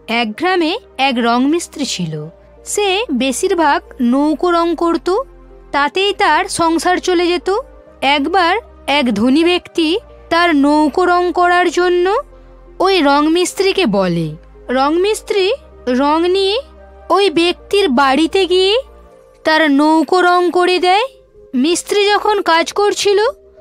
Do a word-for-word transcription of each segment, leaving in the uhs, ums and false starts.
এক গ্রামে এক রং মিস্ত্রি ছিল। সে বেশিরভাগ নৌকো রং করত, তাতেই তার সংসার চলে যেত। একবার এক ধনী ব্যক্তি তার নৌকো রং করার জন্য ওই রং মিস্ত্রিকে বলে। রং মিস্ত্রি রং নিয়ে ওই ব্যক্তির বাড়িতে গিয়ে তার নৌকো রং করে দেয়। মিস্ত্রি যখন কাজ করছিল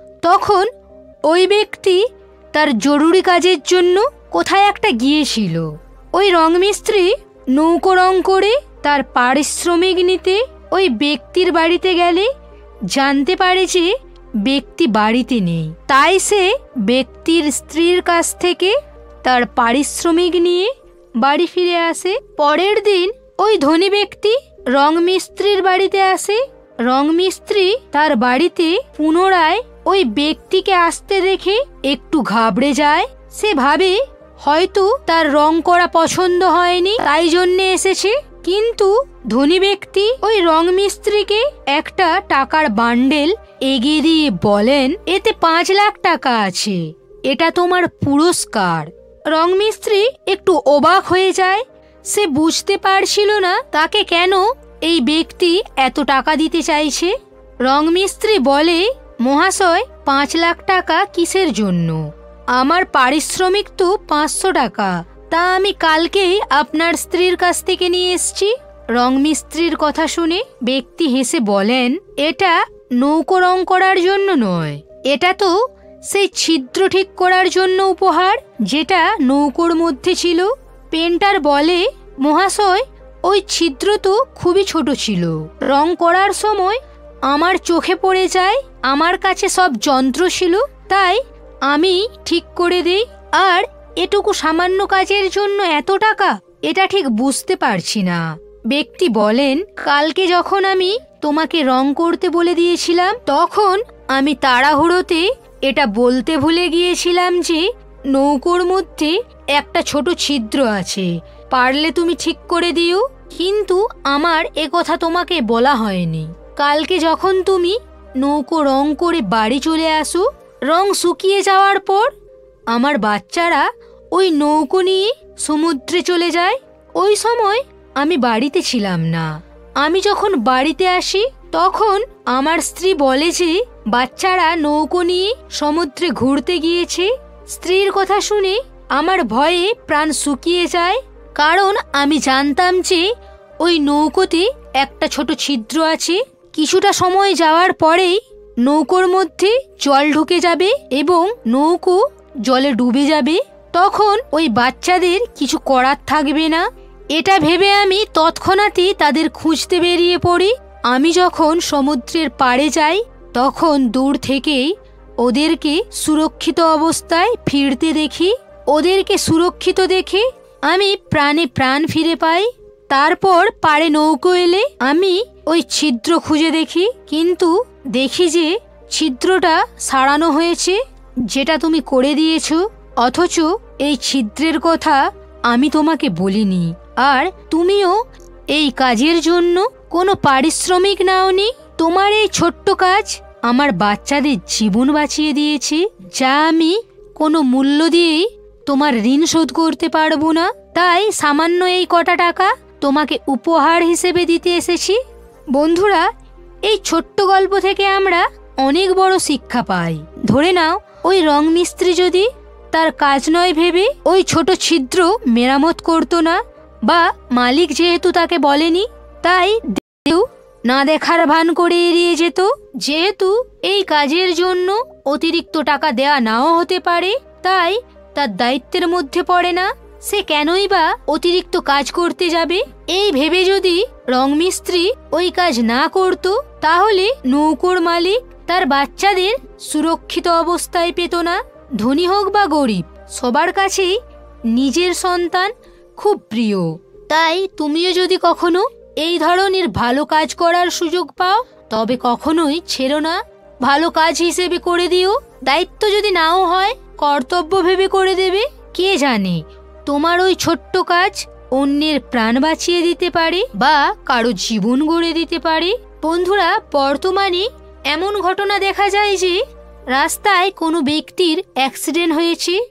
তখন ওই ব্যক্তি তার জরুরি কাজের জন্য কোথায় একটা গিয়েছিল। ওই রং মিস্ত্রি নৌকো রং করে তার পারিশ্রমিক নিতে ওই ব্যক্তির বাড়িতে গেলে জানতে পারে যে ব্যক্তি বাড়িতে নেই। তাই সে ব্যক্তির স্ত্রীর কাছ থেকে তার পারিশ্রমিক নিয়ে বাড়ি ফিরে আসে। পরের দিন ওই ধনী ব্যক্তি রং মিস্ত্রির বাড়িতে আসে। রং মিস্ত্রি তার বাড়িতে পুনরায় ওই ব্যক্তিকে আসতে দেখে একটু ঘাবড়ে যায়। সে ভাবে হয়তো তার রং করা পছন্দ হয়নি, তাই জন্যে এসেছে। কিন্তু ধনী ব্যক্তি ওই রং মিস্ত্রিকে একটা টাকার বান্ডেল এগিয়ে দিয়ে বলেন, এতে পাঁচ লাখ টাকা আছে, এটা তোমার পুরস্কার। রং মিস্ত্রি একটু অবাক হয়ে যায়। সে বুঝতে পারছিল না তাকে কেন এই ব্যক্তি এত টাকা দিতে চাইছে। রং মিস্ত্রি বলে, মহাশয়, পাঁচ লাখ টাকা কিসের জন্য? আমার পারিশ্রমিক তো পাঁচশো টাকা, তা আমি কালকেই আপনার স্ত্রীর কাছ থেকে নিয়ে এসছি। রং মিস্ত্রির কথা শুনে ব্যক্তি হেসে বলেন, এটা নৌকো রং করার জন্য নয়, এটা তো সেই ছিদ্র ঠিক করার জন্য উপহার যেটা নৌকোর মধ্যে ছিল। পেন্টার বলে, মহাশয়, ওই ছিদ্র তো খুবই ছোট ছিল। রং করার সময় আমার চোখে পড়ে যায়, আমার কাছে সব যন্ত্র ছিল, তাই আমি ঠিক করে দেই। আর এটুকু সামান্য কাজের জন্য এত টাকা, এটা ঠিক বুঝতে পারছি না। ব্যক্তি বলেন, কালকে যখন আমি তোমাকে রং করতে বলে দিয়েছিলাম তখন আমি তাড়াহুড়োতে এটা বলতে ভুলে গিয়েছিলাম যে নৌকোর মধ্যে একটা ছোট ছিদ্র আছে, পারলে তুমি ঠিক করে দিও। কিন্তু আমার এ কথা তোমাকে বলা হয়নি। কালকে যখন তুমি নৌকো রং করে বাড়ি চলে আসো, রং শুকিয়ে যাওয়ার পর আমার বাচ্চারা ওই নৌকো নিয়ে সমুদ্রে চলে যায়। ওই সময় আমি বাড়িতে ছিলাম না। আমি যখন বাড়িতে আসি তখন আমার স্ত্রী বলে যে বাচ্চারা নৌকো নিয়ে সমুদ্রে ঘুরতে গিয়েছে। স্ত্রীর কথা শুনে আমার ভয়ে প্রাণ শুকিয়ে যায়, কারণ আমি জানতাম যে ওই নৌকোতে একটা ছোট ছিদ্র আছে। কিছুটা সময় যাওয়ার পরেই নৌকোর মধ্যে জল ঢুকে যাবে এবং নৌকো জলে ডুবে যাবে। তখন ওই বাচ্চাদের কিছু করার থাকবে না। এটা ভেবে আমি তৎক্ষণাৎই তাদের খুঁজতে বেরিয়ে পড়ি। আমি যখন সমুদ্রের পাড়ে যাই তখন দূর থেকেই ওদেরকে সুরক্ষিত অবস্থায় ফিরতে দেখি। ওদেরকে সুরক্ষিত দেখে আমি প্রাণে প্রাণ ফিরে পাই। তারপর পাড়ে নৌকো এলে আমি ওই ছিদ্র খুঁজে দেখি, কিন্তু দেখি যে ছিদ্রটা সারানো হয়েছে, যেটা তুমি করে দিয়েছো। অথচ এই ছিদ্রের কথা আমি তোমাকে বলিনি, আর তুমিও এই কাজের জন্য কোনো পারিশ্রমিক নাওনি। তোমার এই ছোট্ট কাজ আমার বাচ্চাদের জীবন বাঁচিয়ে দিয়েছে, যা আমি কোনো মূল্য দিয়েই তোমার ঋণ শোধ করতে পারবো না। তাই সামান্য এই কটা টাকা তোমাকে উপহার হিসেবে দিতে এসেছি। বন্ধুরা, এই ছোট্ট গল্প থেকে আমরা অনেক বড় শিক্ষা পাই। ধরে নাও, ওই রং মিস্ত্রি যদি তার কাজ নয় ভেবে ওই ছোট ছিদ্র মেরামত করতো না, বা মালিক যেহেতু তাকে বলেনি তাই কেউ না দেখার ভান করে এড়িয়ে যেত, যেহেতু এই কাজের জন্য অতিরিক্ত টাকা দেয়া নাও হতে পারে, তাই তার দায়িত্বের মধ্যে পড়ে না, সে কেনই বা অতিরিক্ত কাজ করতে যাবে। এই ভেবে যদি রং মিস্ত্রি ওই কাজ না করত, তাহলে নৌকোর মালিক তার বাচ্চাদের সুরক্ষিত অবস্থায় পেত না। ধনী হোক বা গরিব, সবার কাছেই নিজের সন্তান খুব প্রিয়। তাই তুমিও যদি কখনো এই ধরনের ভালো কাজ করার সুযোগ পাও, তবে কখনোই ছেড়ো না, ভালো কাজ হিসেবে করে দিও। দায়িত্ব যদি নাও হয়, কর্তব্য ভেবে করে দেবে। কে জানে, তোমার ওই ছোট্ট কাজ অন্যের প্রাণ বাঁচিয়ে দিতে পারে বা কারো জীবন গড়ে দিতে পারে। বন্ধুরা, বর্তমানে এমন ঘটনা দেখা যায় যে রাস্তায় কোনো ব্যক্তির অ্যাক্সিডেন্ট হয়েছে,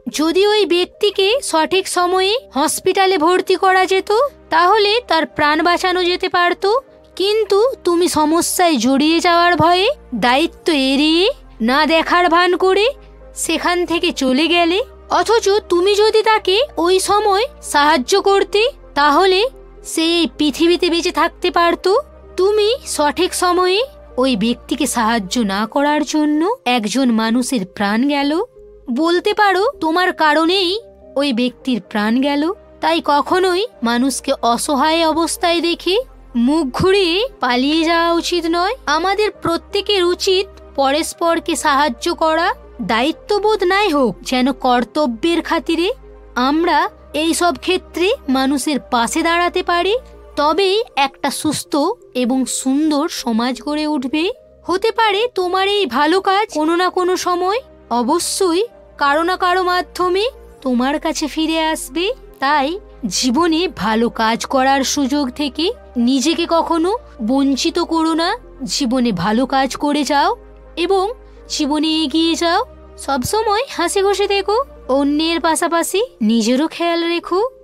যদি ওই ব্যক্তিকে সঠিক সময়ে হসপিটালে ভর্তি করা যেত তাহলে তার প্রাণ বাঁচানো যেতে পারত, কিন্তু তুমি সমস্যায় জড়িয়ে যাওয়ার ভয়ে দায়িত্ব এড়িয়ে না দেখার ভান করে সেখান থেকে চলে গেলে। অথচ তুমি যদি তাকে ওই সময় সাহায্য করতে তাহলে সে এই পৃথিবীতে বেঁচে থাকতে পারত। তুমি সঠিক সময়ে ওই ব্যক্তিকে সাহায্য না করার জন্য একজন মানুষের প্রাণ গেল। বলতে পারো তোমার কারণেই ওই ব্যক্তির প্রাণ গেল। তাই কখনোই মানুষকে অসহায় অবস্থায় দেখে মুখ ঘুরিয়ে পালিয়ে যাওয়া উচিত নয়। আমাদের প্রত্যেকের উচিত পরস্পরকে সাহায্য করা, দায়িত্ববোধ নাই হোক যেন কর্তব্যের খাতিরে আমরা এই সব ক্ষেত্রে মানুষের পাশে দাঁড়াতে পারি। তবেই একটা সুস্থ এবং সুন্দর সমাজ গড়ে উঠবে। হতে পারে তোমার এই ভালো কাজ কোনো না কোনো সময় অবশ্যই কারো না কারো মাধ্যমে তোমার কাছে ফিরে আসবে। তাই জীবনে ভালো কাজ করার সুযোগ থেকে নিজেকে কখনো বঞ্চিত করো না। জীবনে ভালো কাজ করে যাও এবং জীবনে এগিয়ে যাও। সবসময় হাসি খুশি থেকো, অন্যের পাশাপাশি নিজেরও খেয়াল রেখো।